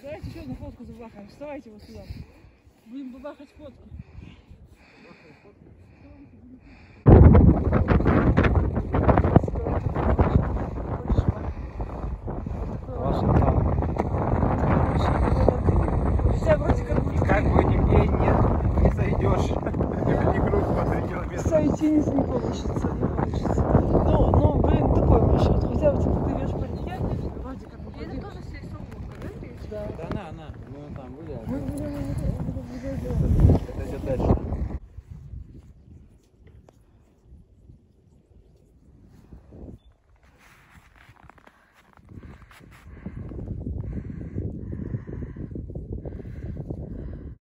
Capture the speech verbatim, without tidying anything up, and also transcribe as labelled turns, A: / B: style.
A: Давайте еще одну фотку забахаем. Вставайте вот сюда. Будем бабахать фотки. Вся вроде как бы...
B: Как бы нигде нет, не сойдешь. Это не круг по три километра.
A: Сойти не получится, не получится. Ну, ну, блин, такой маршрут. Хотя вот типа ты идешь по реке, вроде как бы...
C: Это тоже здесь свободно, да?
A: Да.
B: Да на, на, мы там гуляем.
A: Мы будем, мы будем, мы будем.
B: Это идет дальше.